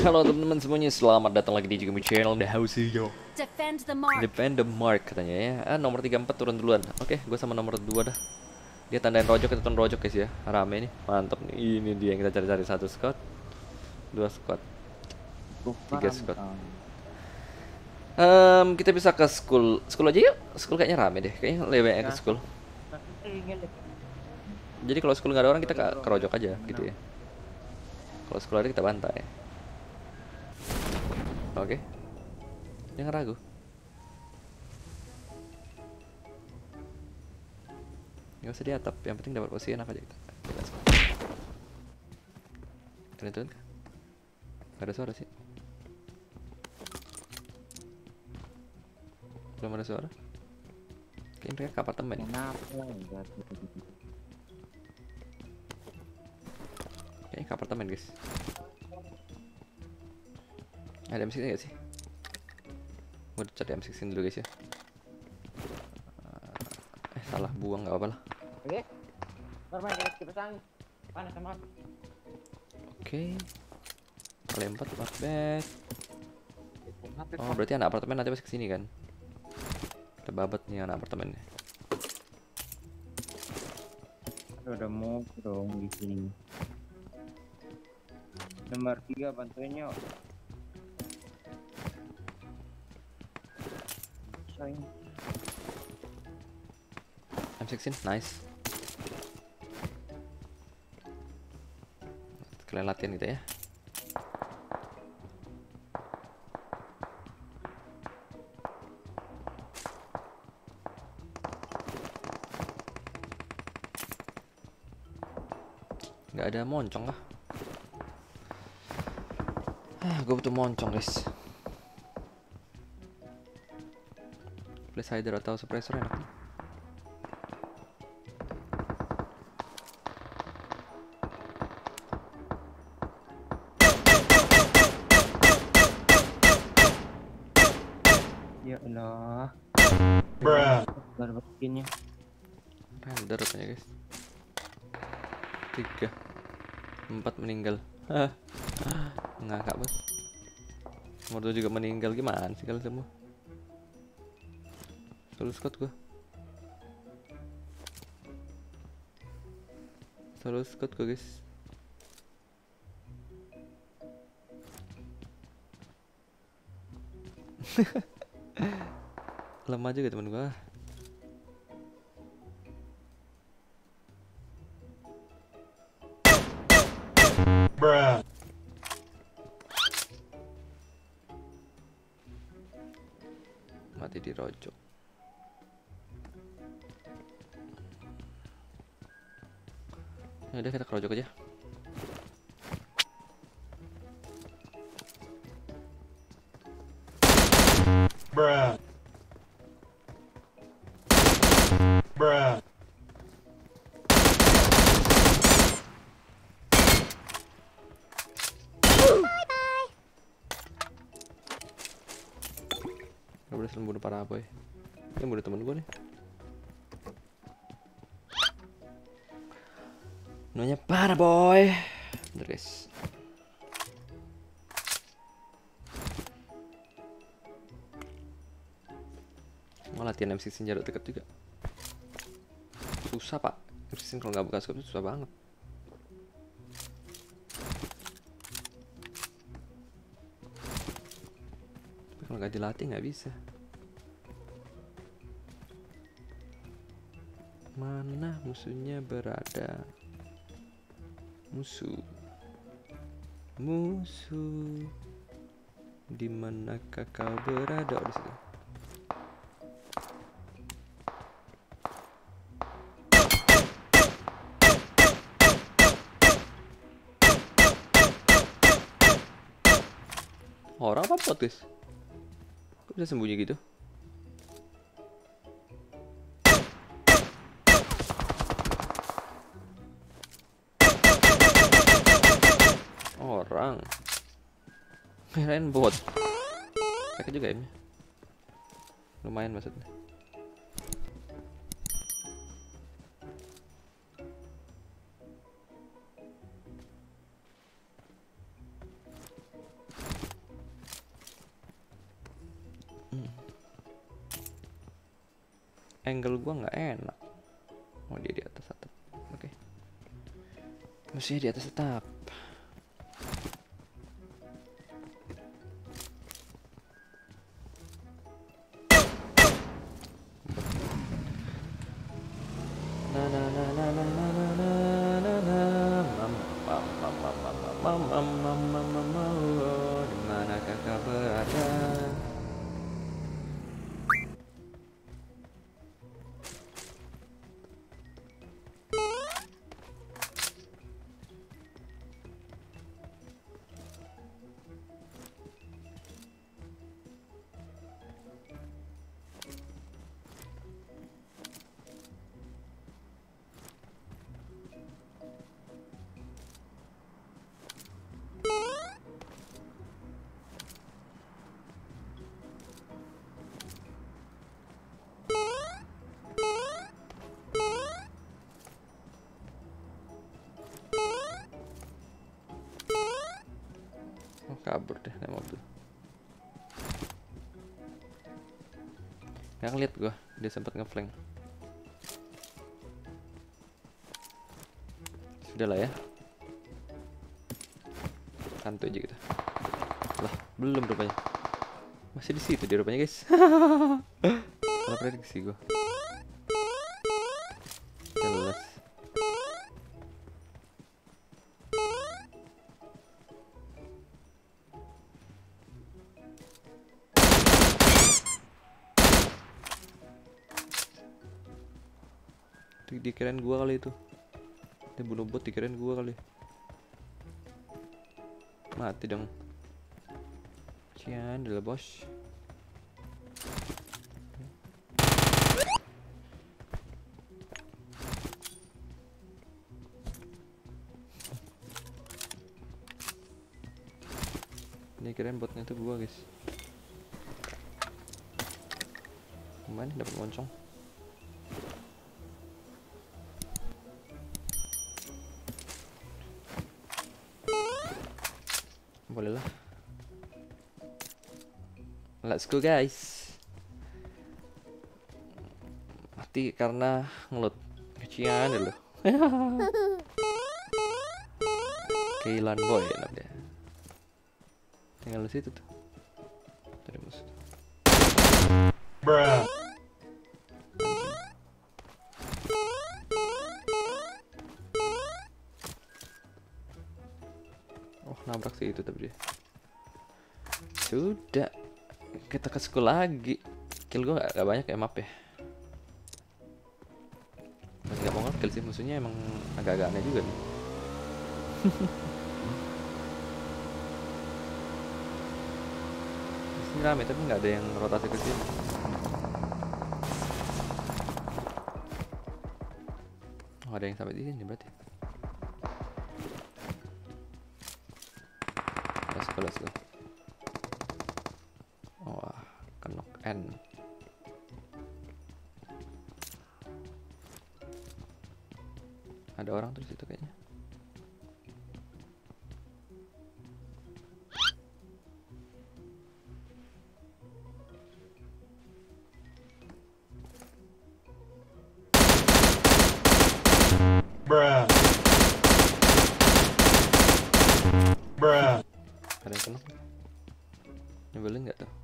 Halo teman-teman semuanya, selamat datang lagi di Jigumi Channel The House Yo. Defend the mark. Defend the mark katanya ya. Nomor 34 turun duluan. Oke, gue sama nomor 2 dah. Dia tandain rojok, kita turun rojok guys ya. Rame nih, mantap nih. Ini dia yang kita cari-cari. Satu squad, dua squad, tiga squad. Kita bisa ke school. School aja yuk. School kayaknya rame deh. Kayaknya lebih banyak ke school. Jadi kalau school nggak ada orang, kita ke rojok aja gitu ya. Kalau school ada, kita bantai. Oke. Jangan ragu. Gak usah di atap, yang penting dapat posisi enak aja kita. Turun kah? Gak ada suara sih. Belum ada suara. Kayaknya mereka ke apartemen. Kayaknya ke apartemen guys. Ada M16 gak sih? Gue cari M16 dulu guys ya. Salah buang gak apa-apa lah. Oke. Normal guys, pasang. Panas sama. Oke. Lempar not bad. Oh, berarti anak apartemen nanti masih kesini kan? Kita babat nih anak apartemennya. Ada mau dong di sini. Nomor 3 bantuin yuk. Sayang. M16, nice. Kalian latihan gitu ya. Nggak ada moncong kah? Gue butuh moncong guys. Flash hider atau suppressor enak nih. Ya Allah. Baru bikinnya. Render rupanya guys. 3 4 meninggal. Ngakak bos. Nomor 2 juga meninggal. Gimana sih kalian semua? Solo squad gua. Solo squad gua guys. Lemah juga teman gua. Mati di rojok. Ya udah kita ke rojok aja. Gak boleh bunuh para boy. Ini bunuh temen gue nih. Namanya para boy. Bentar guys. Mau latihan M16 jarak dekat juga. Susah pak. M16 kalau nggak buka scope itu susah banget. Tapi kalau nggak dilatih nggak bisa. Mana musuhnya berada? Musuh. Di manakah kau berada? Di situ. Orang apa bot guys? Kok bisa sembunyi gitu? Orang. Kirain bot. Pakai juga ya. Lumayan maksudnya. angle gua nggak enak. Oh dia di atas atap. Oke. Mestinya di atas atap. Na na na na na na na na na na. Di mana kakak berada? Oh, kabur deh naik mobil. Nggak ngeliat gua, dia sempat ngeflank. Sudah lah ya. Santuy aja kita. Lah, belum rupanya. Masih di situ dia rupanya, guys. Salah prediksi gua. Jelas. Dikirain gua kali itu. Dia bunuh bot, dikirain gua kali. Mati dong. Cian dulu bos. Ini kirain botnya itu gua, guys. Gimana dapat moncong? Boleh lah. Let's go guys. Mati karena ngelut. Kecian dulu. Keilan boy namanya. Tinggal di situ tuh. Tadi musuh. Bruh. Oh nabrak sih itu tapi dia. Sudah. Kita ke school lagi. Kill gue gak banyak ya, maaf ya. Masih gak mau nge-kill sih, musuhnya emang agak-agak aneh juga nih. Di sini rame tapi nggak ada yang rotasi ke sini. Oh, ada yang sampai di sini berarti. Let's go. Wah, kenok N. Ada orang tuh di situ kayaknya. Bruh. Bruh. Ada yang kenok. Nyebelin nggak tuh?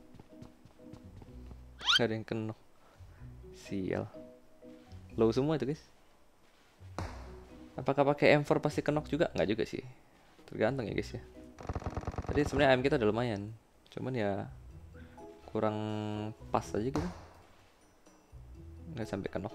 Nggak ada yang kenok. Sial. Low semua itu guys. Apakah pakai M4 pasti kenok juga? Nggak juga sih. Tergantung ya guys ya. Tadi sebenarnya AM kita udah lumayan. Cuman ya kurang pas aja gitu. Nggak sampai kenok.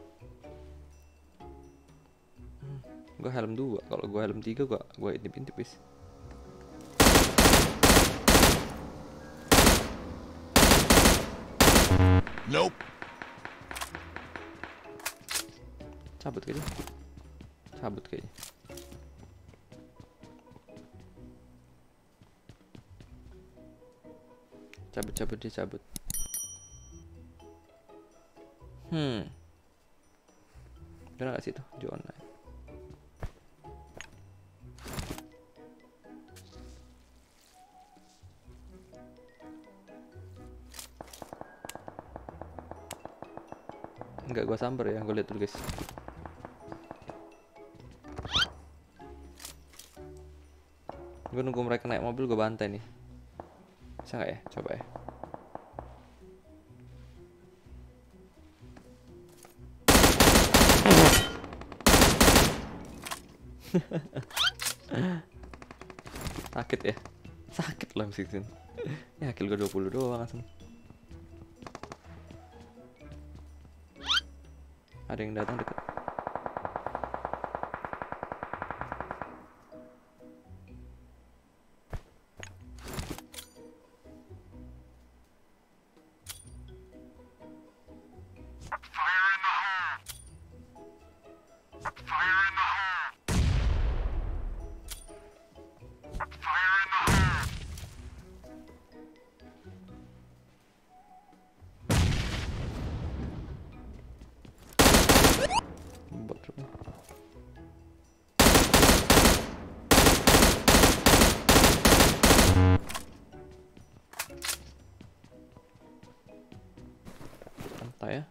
Gua helm 2. Kalau gua helm 3 gua intip-intip guys. Nope. Cabut kayaknya. Cabut kayaknya. Cabut dia cabut. Bener gak sih tuh John? Enggak, gua sambar ya, gua lihat dulu guys. Gua nunggu mereka naik mobil, gua bantai nih. Bisa nggak ya? Coba ya. Sakit ya? Sakit lah mesin. Ya kill gue 20 doang langsung. Ada yang datang dekat. Bot truk nih. Santai ya.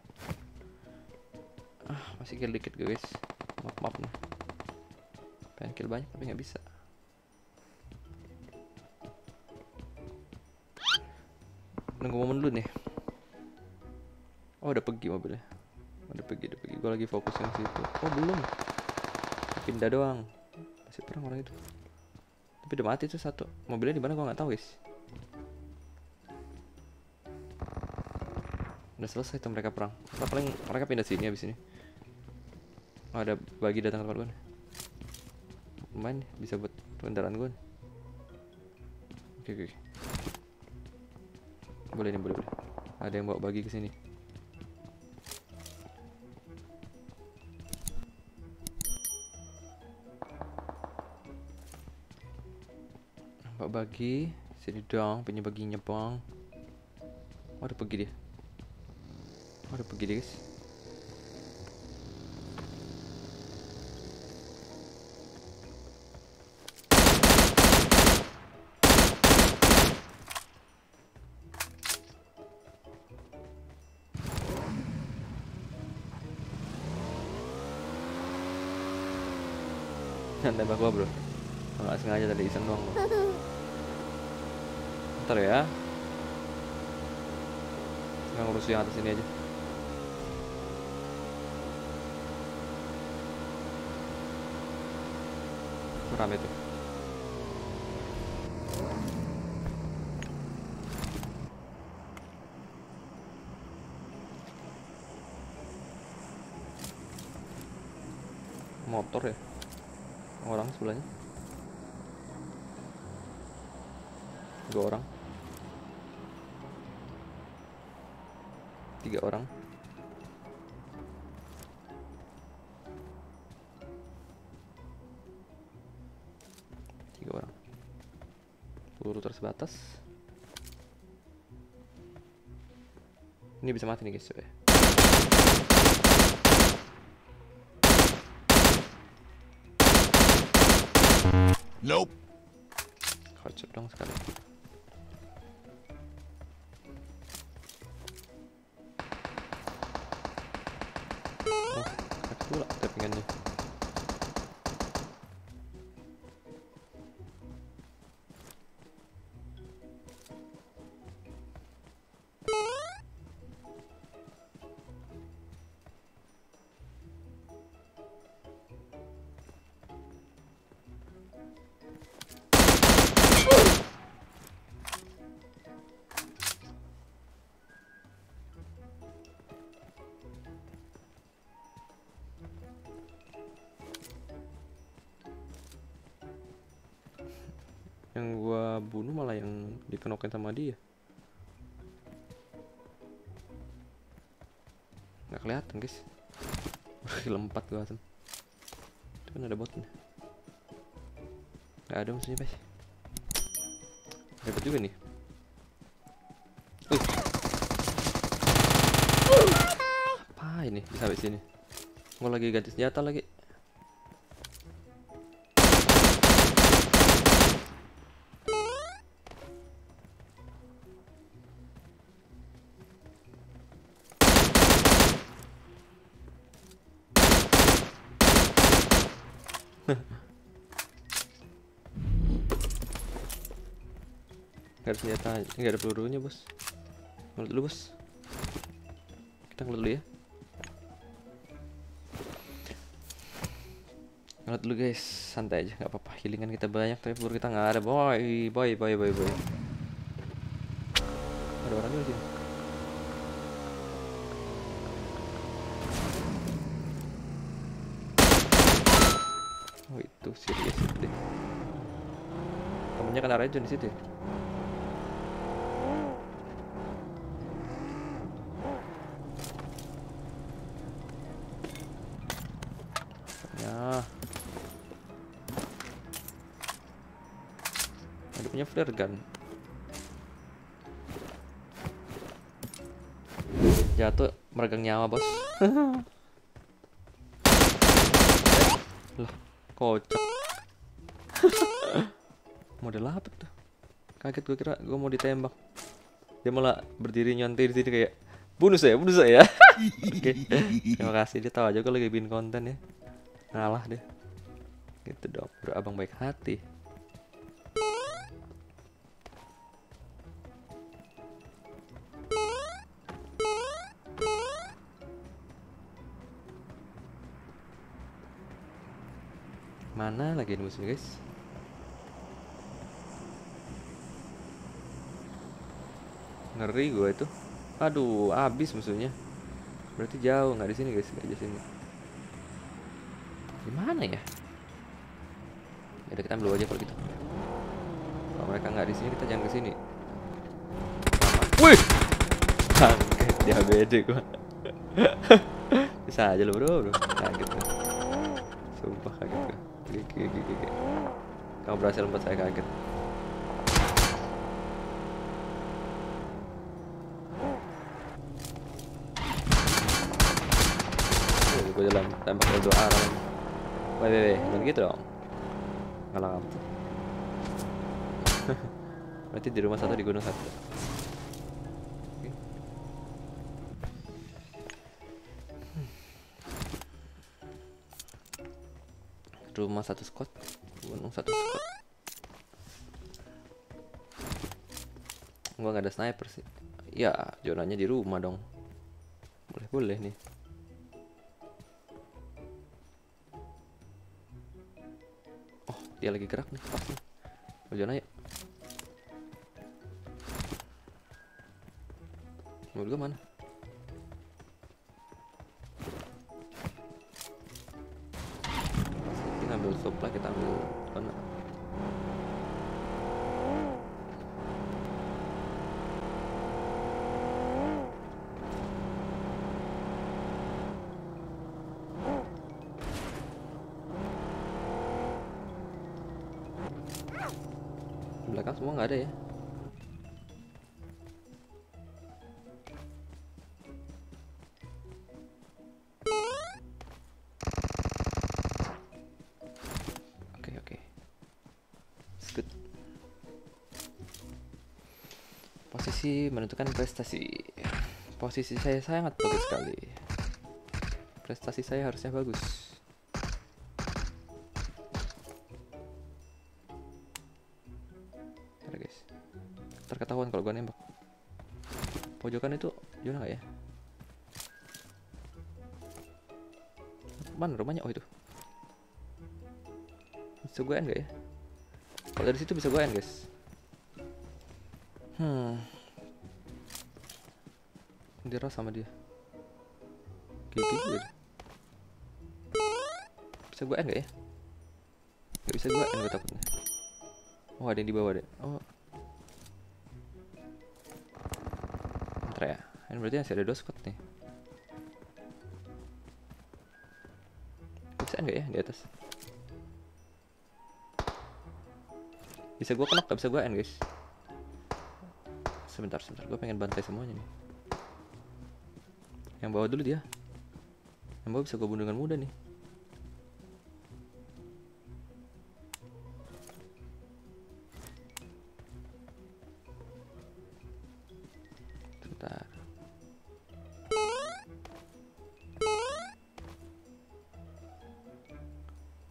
Masih kill dikit guys. Maaf nih. Pengen kill banyak tapi nggak bisa. Nunggu momen dulu nih. Oh, udah pergi mobilnya. Udah pergi. Gue lagi fokus yang situ. Oh, belum. Pindah doang. Masih perang orang itu. Tapi udah mati tuh satu. Mobilnya di mana gue nggak tahu guys. Udah selesai tuh mereka perang. Atau paling mereka pindah sini abis ini. Oh, ada bagi datang ke tempat gue nih. Lumayan nih, bisa buat kendaraan gue nih. Oke. Boleh nih, boleh. Ada yang bawa bagi ke sini. Bawa bagi, sini dong, punya baginya bang. Oh, udah pergi dia. Guys. Jangan tembak gua bro. Nggak sengaja tadi iseng doang bro. Ntar ya. Nggak ngurus yang atas ini aja. Rame tuh. Motor ya. Orang sebelahnya. 2 orang. 3 orang. Peluru terbatas. Ini bisa mati nih guys ya. Nope. Kocok dong sekali. Oh, kacau pula tappingannya. Yang gua bunuh malah yang dikenokin sama dia. Nggak kelihatan guys. Kill 4 gua asem. Itu kan ada botnya. Nggak ada musuhnya guys. Hebat juga nih. Apa ini bisa sampai sini? Gua lagi ganti senjata lagi. Nggak ada senjata, nggak ada pelurunya bos. Ngelut dulu bos. Kita ngelut dulu ya. Ngelut dulu guys, santai aja, nggak apa-apa. Healingan kita banyak, tapi peluru kita nggak ada. Boy. Ada orang juga sini. Oh itu serius deh. Temennya kena regen di situ. Ya. Ada punya flare gun. Jatuh meregang nyawa bos. Lah, kocak. Model apa tuh? Kaget gue, kira gue mau ditembak. Dia malah berdiri nyontai di sini kayak bunuh saya. Oke. Terima kasih, dia tahu aja gue lagi bikin konten ya. Ngalah deh. Gitu dong, bro, abang baik hati. Mana lagi ini musuhnya guys? Ngeri gue itu. Aduh, habis musuhnya. Berarti jauh, nggak di sini guys, nggak di sini. Di mana ya? Ya udah, kita ambil aja kalau gitu. Kalau mereka nggak di sini, kita jangan ke sini. Wih, bangke dia HBD gua. Bisa aja lo bro. Kaget gua. Sumpah kaget gua. Gigi. Kamu berhasil membuat saya kaget. Gue jalan tembak dari dua arah. Weh, jangan gitu dong. Ngalah kamu tuh. Berarti di rumah satu, di gunung satu. Oke. Rumah satu squad, gunung satu squad. Gua nggak ada sniper sih. Ya, zonanya di rumah dong. Boleh nih. Oh, dia lagi gerak nih, pas nih. Zona ya. Mobil gue mana? Kita ambil supply, kita ambil mana? Di belakang semua nggak ada ya? Oke. Good. Posisi menentukan prestasi. Posisi saya sangat bagus sekali. Prestasi saya harusnya bagus. Ada guys. Terketahuan kalau gua nembak. Pojokan itu zona nggak ya? Mana rumahnya? Oh itu. Bisa gue end gak ya? Kalau dari situ bisa gue end guys. Dia sama dia. Gigi juga. Bisa gue end gak ya? Gak bisa gue end, gue takutnya. Oh, ada yang di bawah deh. Oh. Ntar ya. Ini berarti masih ada 2 squad nih. Bisa end gak ya di atas? Bisa gue knock, gak bisa gue end guys. Sebentar, gue pengen bantai semuanya nih. Yang bawah dulu dia. Yang bawah bisa gue bunuh dengan mudah nih. Sebentar.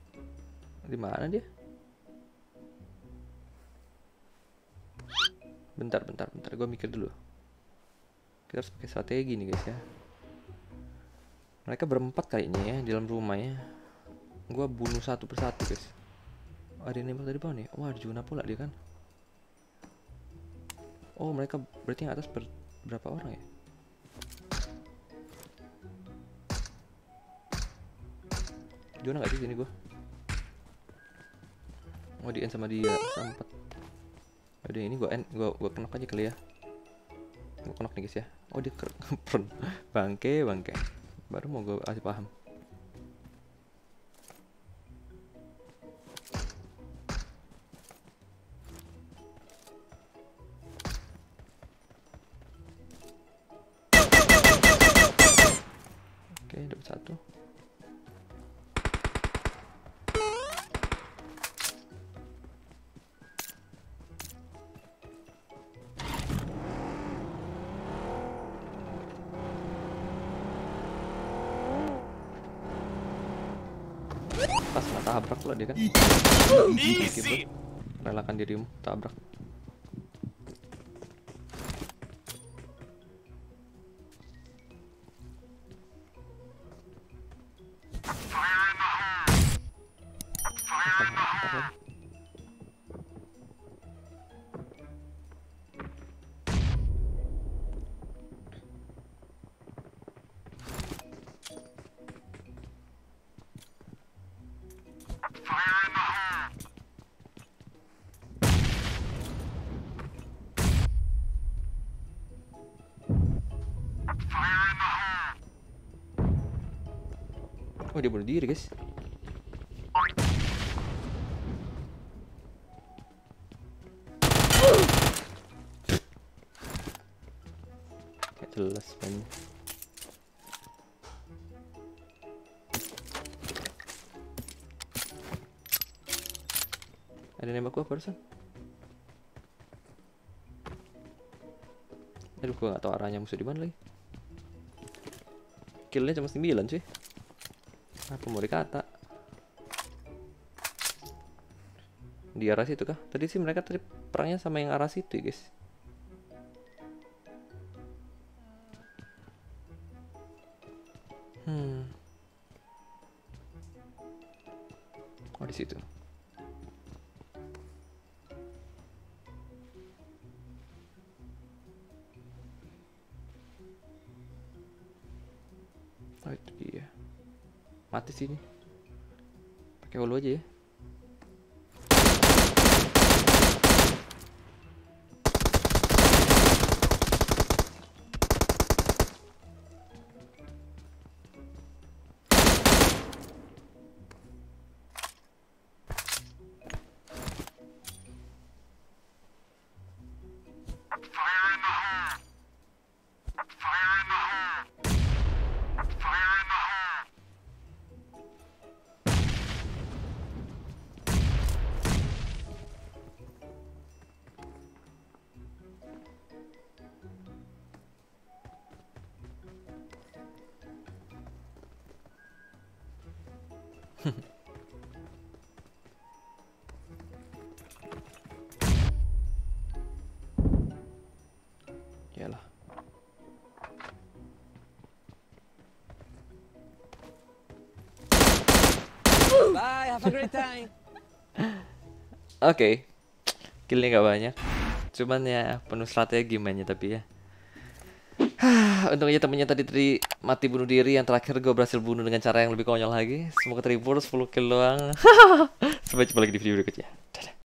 Di mana dia? Bentar. Gue mikir dulu. Kita harus pakai strategi nih guys ya. Mereka berempat kayaknya ya di dalam rumah ya. Gue bunuh satu persatu guys. Ada yang nembak dari bawah nih. Wah, Juna pula dia kan. Oh, mereka berarti yang atas berapa orang ya? Juna nggak di sini gue. Oh, di end sama dia sempat. Udah ini gue knock aja kali ya. Gue knock nih guys ya. Oh, dia keren. bangke. Baru mau gue kasih paham. Oke, dapat satu. Pas nggak tabrak pula dia kan. Easy. Relakan dirimu tabrak. Oh, dia bunuh diri guys. Gak jelas man. Ada nembak gua barusan. Aduh, gua gak tahu arahnya musuh di mana lagi. Killnya cuma 9 sih. Apa mau dikata? Di arah situ kah? Tadi sih mereka tadi perangnya sama yang arah situ ya guys. Oh, di situ. Oh, itu dia. Mati sini. Pakai holo aja ya. Yalah. Bye, have a great time. Oke. Killnya gak banyak. Cuman ya penuh strategi mainnya tapi ya. Untungnya temennya tadi mati bunuh diri. Yang terakhir gue berhasil bunuh dengan cara yang lebih konyol lagi. Semoga terhibur, 10 kill doang. Sampai jumpa lagi di video berikutnya. Dadah.